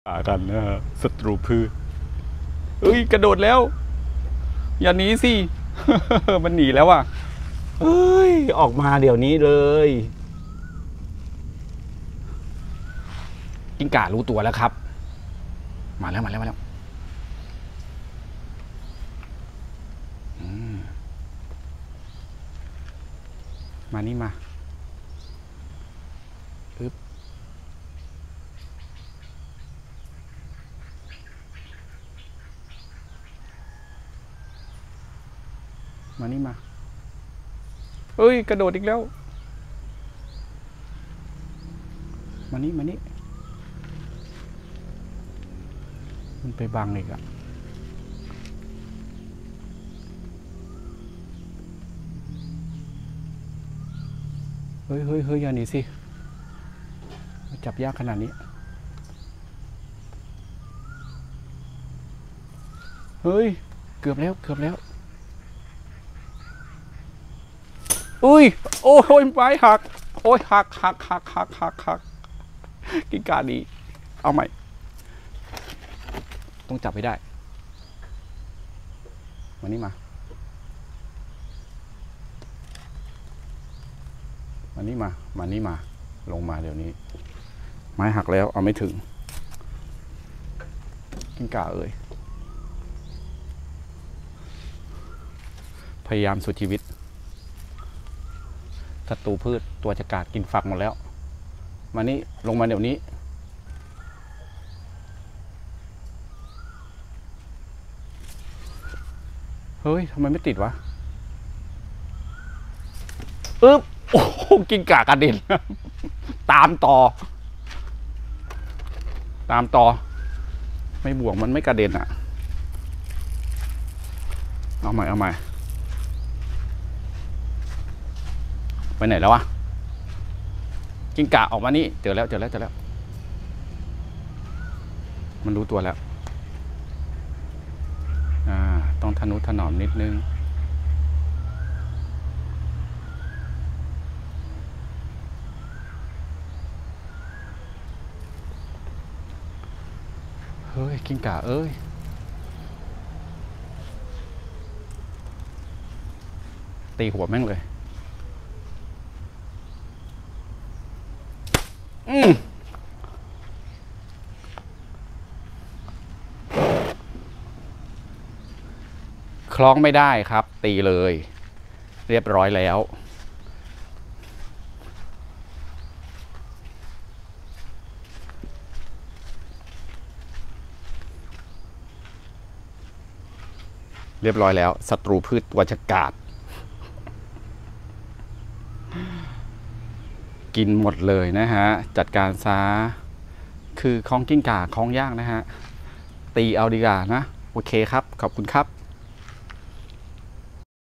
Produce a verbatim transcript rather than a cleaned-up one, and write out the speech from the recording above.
ป่ากันนะฮะศัตรูพืชเอ้ยกระโดดแล้วอย่าหนีสิ มันหนีแล้วอ่ะเอ้ยออกมาเดี๋ยวนี้เลยกิ้งก่ารู้ตัวแล้วครับมาแล้วมาแล้วมาแล้วมานี่มาอึ๊บมานี่มาเฮ้ยกระโดดอีกแล้วมานี่มานี่มันไปบังอีกอะเฮ้ยเฮ้ยเฮ้ยอย่าหนีสิจับยากขนาดนี้เฮ้ยเกือบแล้วเกือบแล้วอุ้ยโอ้ยไม้หักโอ้ยหักหักหักหักหักหักกิ้งก่าดีเอาใหม่ต้องจับให้ได้มานี่มามานี่มามานี่มาลงมาเดี๋ยวนี้ไม้หักแล้วเอาไม่ถึงกิ้งก่าเอ่ยพยายามสุดชีวิตศัตรูพืชตัวจะกาดกินฝักหมดแล้วมานี่ลงมาเดี๋ยวนี้เฮ้ยทำไมไม่ติดวะอึ๊บโอ้โหกิ้งก่ากระเด็นตามต่อตามต่อไม่บ่วงมันไม่กระเด็นอ่ะเอาใหม่เอาใหม่ไปไหนแล้ววะกิ้งก่าออกมานี่เจอแล้วเจอแล้วเจอแล้วมันรู้ตัวแล้วอ่าต้องทนุถนอมนิดนึงเฮ้ยกิ้งก่าเอ้ยตีหัวแม่งเลยอืมคล้องไม่ได้ครับตีเลยเรียบร้อยแล้วเรียบร้อยแล้วศัตรูพืชตัวฉกาจกินหมดเลยนะฮะจัดการซะคือคล้องกิ้งก่าคล้องยากนะฮะตีเอาดีกว่านะโอเคครับขอบคุณครับ